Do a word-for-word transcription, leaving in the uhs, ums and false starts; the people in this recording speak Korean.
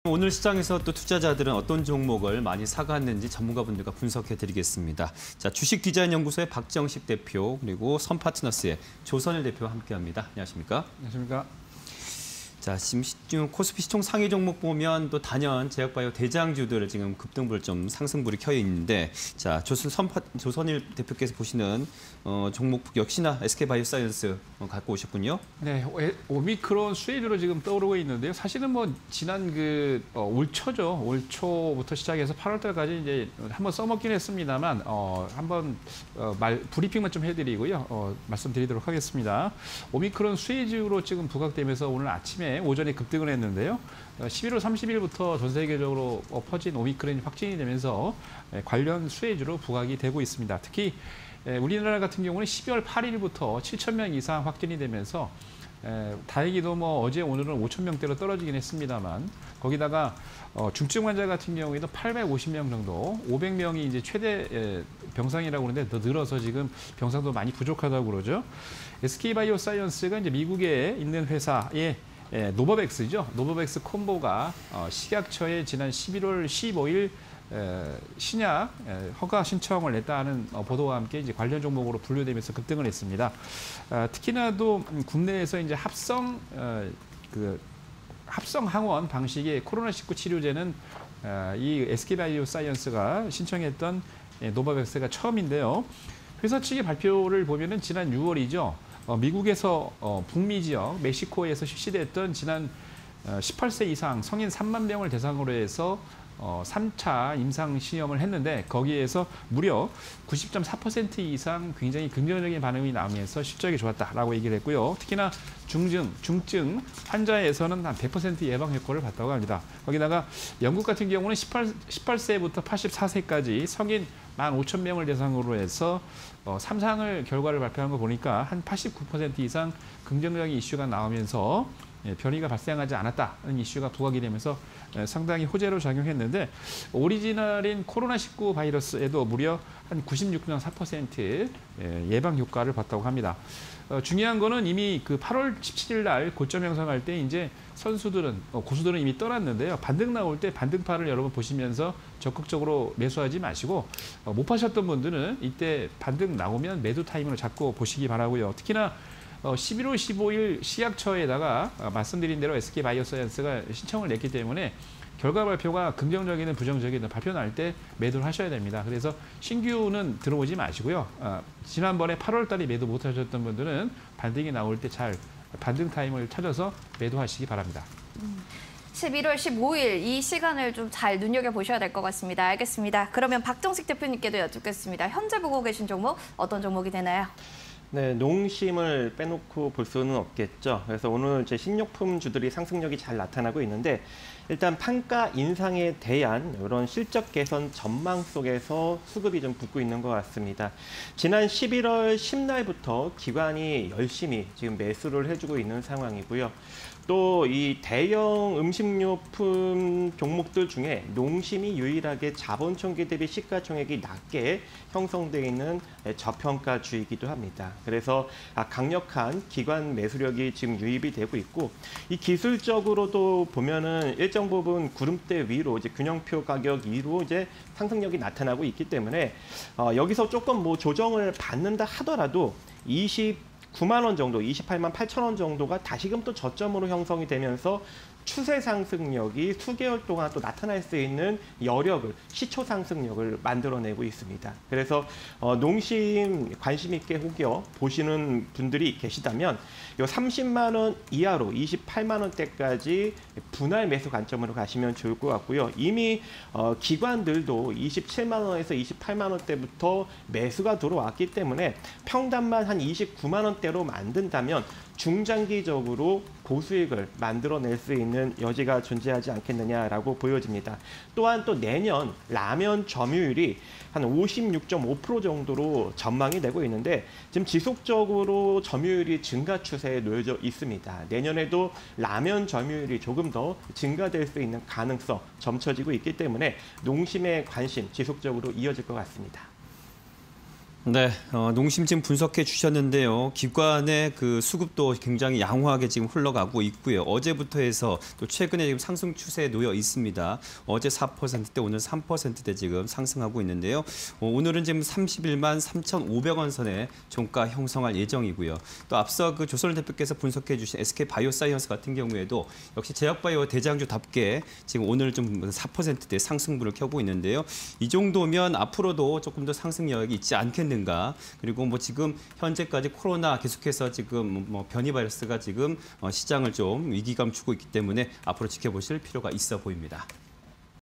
오늘 시장에서 또 투자자들은 어떤 종목을 많이 사갔는지 전문가분들과 분석해드리겠습니다. 자, 주식디자인연구소의 박정식 대표 그리고 선파트너스의 조선일 대표와 함께합니다. 안녕하십니까? 안녕하십니까? 자, 지금 코스피 시총 상위 종목 보면 또 단연 제약바이오 대장주들 지금 급등불 좀 상승불이 켜여 있는데, 자, 조선 선파 조선일 대표께서 보시는 어, 종목 역시나 에스케이바이오사이언스 어, 갖고 오셨군요. 네, 오미크론 수혜주로 지금 떠오르고 있는데요. 사실은 뭐 지난 그 어, 올 초죠. 올 초부터 시작해서 팔월 달까지 이제 한번 써먹긴 했습니다만 어, 한번 어, 말 브리핑만 좀 해드리고요. 어, 말씀드리도록 하겠습니다. 오미크론 수혜주로 지금 부각되면서 오늘 아침에 오전에 급등을 했는데요. 십일월 삼십일부터 전 세계적으로 퍼진 오미크론이 확진이 되면서 관련 수혜주로 부각이 되고 있습니다. 특히 우리나라 같은 경우는 십이월 팔일부터 칠천 명 이상 확진이 되면서 다행히도 뭐 어제 오늘은 오천 명대로 떨어지긴 했습니다만, 거기다가 중증 환자 같은 경우에도 팔백오십 명 정도, 오백 명이 이제 최대 병상이라고 하는데 더 늘어서 지금 병상도 많이 부족하다고 그러죠. 에스케이바이오사이언스가 이제 미국에 있는 회사의 예, 노바백스죠. 노바백스 콤보가 어, 식약처에 지난 십일월 십오일 에, 신약 에, 허가 신청을 냈다는 어, 보도와 함께 이제 관련 종목으로 분류되면서 급등을 했습니다. 어, 특히나도 국내에서 이제 합성 어, 그 합성 항원 방식의 코로나 십구 치료제는 어, 이 에스케이바이오사이언스가 신청했던 예, 노바백스가 처음인데요. 회사 측의 발표를 보면은 지난 유월이죠. 어, 미국에서 어, 북미 지역 멕시코에서 실시됐던 지난 어, 십팔 세 이상 성인 삼만 명을 대상으로 해서 어, 삼 차 임상 시험을 했는데, 거기에서 무려 구십 점 사 퍼센트 이상 굉장히 긍정적인 반응이 나오면서 실적이 좋았다라고 얘기를 했고요. 특히나 중증, 중증 환자에서는 한 백 퍼센트 예방 효과를 봤다고 합니다. 거기다가 영국 같은 경우는 십팔 세부터 팔십사 세까지 성인 만 오천 명을 대상으로 해서 어, 삼 상을 결과를 발표한 거 보니까 한 팔십구 퍼센트 이상 긍정적인 이슈가 나오면서 예, 변이가 발생하지 않았다는 이슈가 부각이 되면서 예, 상당히 호재로 작용했는데, 오리지널인 코로나 십구 바이러스에도 무려 한 구십육 점 사 퍼센트 예, 예방 효과를 봤다고 합니다. 어, 중요한 거는 이미 그 팔월 십칠일 날 고점 형성할 때 이제 선수들은, 어, 고수들은 이미 떠났는데요. 반등 나올 때 반등파를 여러분 보시면서 적극적으로 매수하지 마시고, 어, 못 파셨던 분들은 이때 반등 나오면 매도 타이밍을 잡고 보시기 바라고요. 특히나 어, 십일월 십오일 식약처에다가 어, 말씀드린 대로 에스케이바이오사이언스가 신청을 냈기 때문에 결과 발표가 긍정적이든 부정적이든 발표 날 때 매도를 하셔야 됩니다. 그래서 신규는 들어오지 마시고요. 어, 지난번에 팔월 달에 매도 못 하셨던 분들은 반등이 나올 때 잘 반등 타임을 찾아서 매도하시기 바랍니다. 음. 십일월 십오일 이 시간을 좀 잘 눈여겨보셔야 될 것 같습니다. 알겠습니다. 그러면 박정식 대표님께도 여쭙겠습니다. 현재 보고 계신 종목 어떤 종목이 되나요? 네, 농심을 빼놓고 볼 수는 없겠죠. 그래서 오늘 제 신용품주들이 상승력이 잘 나타나고 있는데, 일단 판가 인상에 대한 이런 실적 개선 전망 속에서 수급이 좀 붙고 있는 것 같습니다. 지난 십일월 십날부터 기관이 열심히 지금 매수를 해주고 있는 상황이고요. 또 이 대형 음식료품 종목들 중에 농심이 유일하게 자본총계 대비 시가총액이 낮게 형성되어 있는 저평가주이기도 합니다. 그래서 강력한 기관 매수력이 지금 유입이 되고 있고, 이 기술적으로도 보면은 일정 부분 구름대 위로 이제 균형표 가격 위로 이제 상승력이 나타나고 있기 때문에 어, 여기서 조금 뭐 조정을 받는다 하더라도 이십구만 원 정도, 이십팔만 팔천 원 정도가 다시금 또 저점으로 형성이 되면서 추세 상승력이 수개월 동안 또 나타날 수 있는 여력을, 시초 상승력을 만들어내고 있습니다. 그래서 어, 농심 관심 있게 혹여 보시는 분들이 계시다면 요 삼십만 원 이하로 이십팔만 원대까지 분할 매수 관점으로 가시면 좋을 것 같고요. 이미 어, 기관들도 이십칠만 원에서 이십팔만 원대부터 매수가 들어왔기 때문에 평단만 한 이십구만 원대로 만든다면 중장기적으로 고수익을 만들어낼 수 있는 여지가 존재하지 않겠느냐라고 보여집니다. 또한 또 내년 라면 점유율이 한 오십육 점 오 퍼센트 정도로 전망이 되고 있는데, 지금 지속적으로 점유율이 증가 추세에 놓여져 있습니다. 내년에도 라면 점유율이 조금 더 증가될 수 있는 가능성 점쳐지고 있기 때문에 농심의 관심 지속적으로 이어질 것 같습니다. 네, 어, 농심 지금 분석해 주셨는데요. 기관의 그 수급도 굉장히 양호하게 지금 흘러가고 있고요. 어제부터 해서 또 최근에 지금 상승 추세에 놓여 있습니다. 어제 사 퍼센트대, 오늘 삼 퍼센트대 지금 상승하고 있는데요. 어, 오늘은 지금 삼십일만 삼천오백 원 선에 종가 형성할 예정이고요. 또 앞서 그 조선일 대표께서 분석해 주신 에스케이바이오사이언스 같은 경우에도 역시 제약바이오 대장주답게 지금 오늘 좀 사 퍼센트대 상승분을 켜고 있는데요. 이 정도면 앞으로도 조금 더 상승 여력이 있지 않겠는가. 그리고 뭐 지금 현재까지 코로나 계속해서 지금 뭐 변이 바이러스가 지금 시장을 좀 위기감 주고 있기 때문에 앞으로 지켜보실 필요가 있어 보입니다.